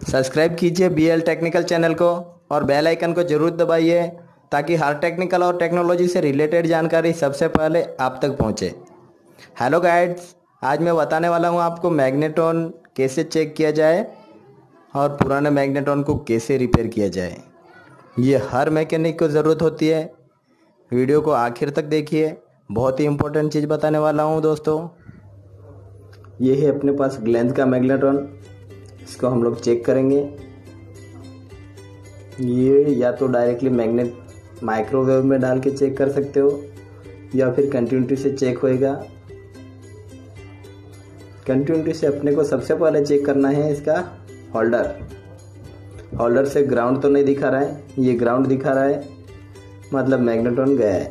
Subscribe कीजिए BL technical channel को और बेल आइकन को जरूर दबाइए ताकि हर टेक्निकल और टेक्नोलॉजी से रिलेटेड जानकारी सबसे पहले आप तक पहुंचे। हेलो गाइड्स, आज मैं बताने वाला हूं आपको मैग्नेट्रॉन कैसे चेक किया जाए और पुराने मैग्नेट्रॉन को कैसे रिपेयर किया जाए। ये हर मैकेनिक को ज़रूरत होती है। वीडियो को आखिर तक देखिए, बहुत ही इम्पोर्टेंट चीज़ बताने वाला हूँ दोस्तों। ये है अपने पास ग्लेंज का मैग्नेट्रॉन, इसको हम लोग चेक करेंगे। ये या तो डायरेक्टली मैग्नेट माइक्रोवेव में डाल के चेक कर सकते हो या फिर कंटिन्यूटी से चेक होएगा। कंटिन्यूटी से अपने को सबसे पहले चेक करना है इसका होल्डर से ग्राउंड तो नहीं दिखा रहा है, ये ग्राउंड दिखा रहा है, मतलब मैग्नेट्रॉन गया है।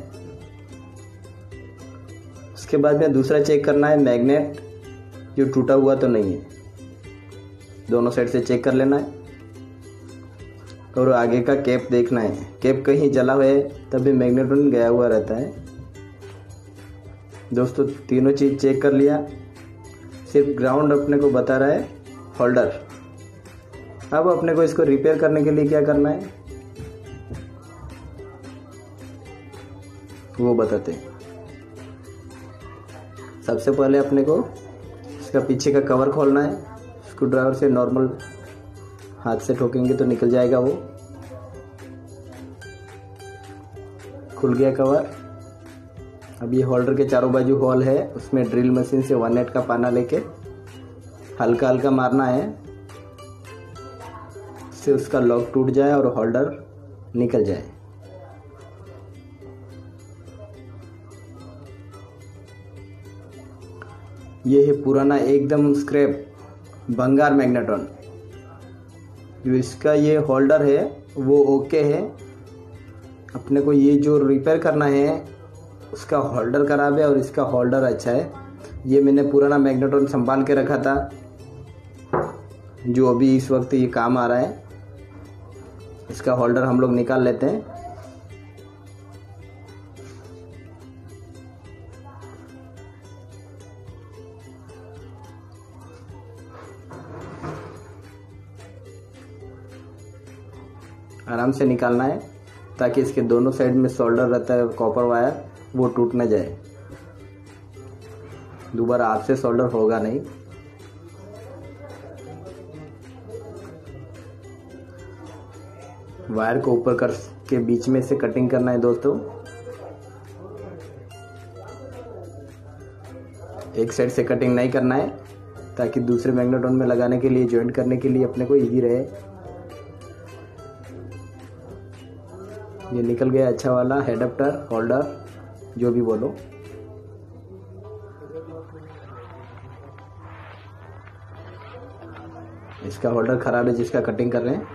उसके बाद में दूसरा चेक करना है मैग्नेट जो टूटा हुआ तो नहीं है, दोनों साइड से चेक कर लेना है। और आगे का कैप देखना है, कैप कहीं जला हुआ है तभी मैग्नेट्रॉन गया हुआ रहता है। दोस्तों तीनों चीज़ चेक कर लिया, सिर्फ ग्राउंड अपने को बता रहा है होल्डर। अब अपने को इसको रिपेयर करने के लिए क्या करना है वो बताते हैं। सबसे पहले अपने को इसका पीछे का कवर खोलना है। स्क्रू ड्राइवर से नॉर्मल हाथ से ठोकेंगे तो निकल जाएगा, वो खुल गया कवर। अब ये होल्डर के चारों बाजू होल है, उसमें ड्रिल मशीन से 1/8 का पाना लेके हल्का हल्का मारना है, इससे उसका लॉक टूट जाए और होल्डर निकल जाए। ये है पुराना एकदम स्क्रैप भंगार मैग्नेट्रॉन। जो इसका ये होल्डर है वो ओके है। अपने को ये जो रिपेयर करना है उसका होल्डर खराब है और इसका होल्डर अच्छा है। ये मैंने पुराना मैग्नेट्रॉन संभाल के रखा था जो अभी इस वक्त ये काम आ रहा है। इसका होल्डर हम लोग निकाल लेते हैं। आराम से निकालना है ताकि इसके दोनों साइड में सोल्डर रहता है कॉपर वायर, वो टूट न जाए। दोबारा आपसे सोल्डर होगा नहीं। वायर को ऊपर कर के बीच में से कटिंग करना है दोस्तों। एक साइड से कटिंग नहीं करना है ताकि दूसरे मैग्नेट्रॉन में लगाने के लिए, जॉइंट करने के लिए अपने को इजी रहे। ये निकल गया अच्छा वाला एडाप्टर होल्डर, जो भी बोलो। इसका होल्डर खराब है जिसका कटिंग कर रहे हैं।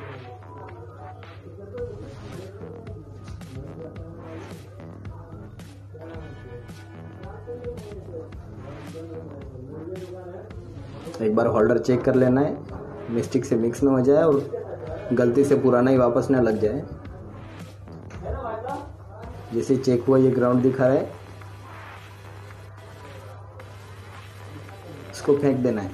एक बार होल्डर चेक कर लेना है, मिस्टेक से मिक्स ना हो जाए और गलती से पुराना ही वापस ना लग जाए। जैसे चेक हुआ ये ग्राउंड दिखा रहा है, इसको फेंक देना है।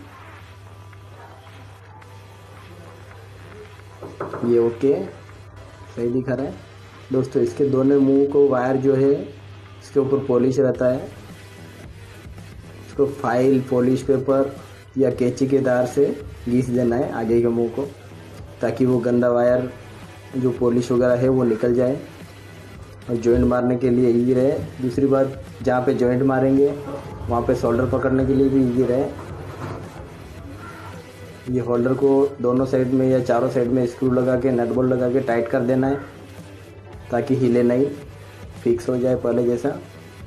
ये ओके सही दिखा रहा है दोस्तों। इसके दोनों मुंह को वायर जो है इसके ऊपर पॉलिश रहता है, इसको फाइल, पॉलिश पेपर या कैंची के धार से घिस देना है आगे के मुंह को, ताकि वो गंदा वायर जो पॉलिश वगैरह है वो निकल जाए और जॉइंट मारने के लिए इजी रहे। दूसरी बात, जहाँ पे जॉइंट मारेंगे वहाँ पे सोल्डर पकड़ने के लिए भी इजी रहे। ये होल्डर को दोनों साइड में या चारों साइड में स्क्रू लगा के, नट बोल्ट लगा के टाइट कर देना है ताकि हिले नहीं, फिक्स हो जाए पहले जैसा।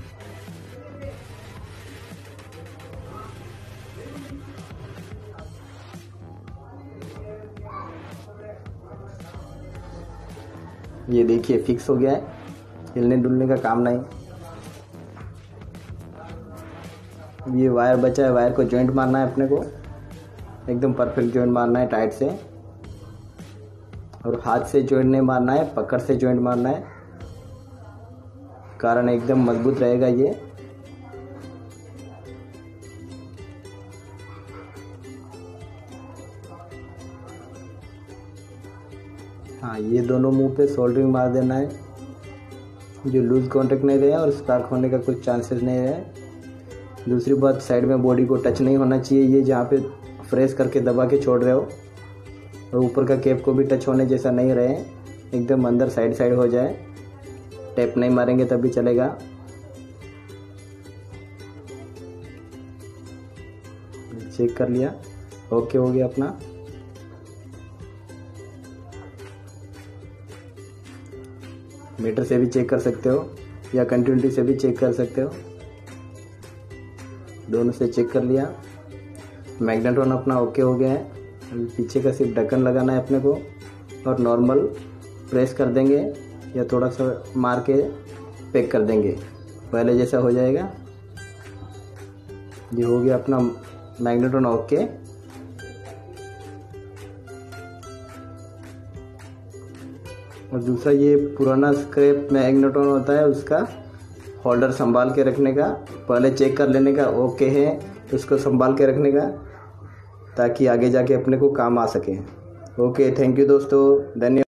ये देखिए फिक्स हो गया है, हिलने डुलने का काम नहीं। ये वायर बचा है, वायर को जॉइंट मारना है अपने को, एकदम परफेक्ट जॉइंट मारना है टाइट से। और हाथ से जॉइंट नहीं मारना है, पकड़ से जॉइंट मारना है, कारण एकदम मजबूत रहेगा ये। हाँ, ये दोनों मुंह पे सोल्डरिंग मार देना है, जो लूज कॉन्टेक्ट नहीं रहे और स्पार्क होने का कुछ चांसेस नहीं रहे। दूसरी बात, साइड में बॉडी को टच नहीं होना चाहिए, ये जहाँ पे फ्रेश करके दबा के छोड़ रहे हो, और ऊपर का कैप को भी टच होने जैसा नहीं रहे, एकदम अंदर साइड साइड हो जाए। टेप नहीं मारेंगे तब भी चलेगा। चेक कर लिया, ओके हो गया अपना। मीटर से भी चेक कर सकते हो या कंटिन्यूटी से भी चेक कर सकते हो, दोनों से चेक कर लिया। मैग्नेट्रॉन अपना ओके हो गया है। अभी पीछे का सिर्फ ढक्कन लगाना है अपने को, और नॉर्मल प्रेस कर देंगे या थोड़ा सा मार के पैक कर देंगे, पहले जैसा हो जाएगा। ये हो गया अपना मैग्नेट्रॉन ओके। और दूसरा, ये पुराना स्क्रैप मैग्नेट्रॉन होता है, उसका होल्डर संभाल के रखने का, पहले चेक कर लेने का ओके है, उसको संभाल के रखने का, ताकि आगे जाके अपने को काम आ सके। ओके, थैंक यू दोस्तों, धन्यवाद।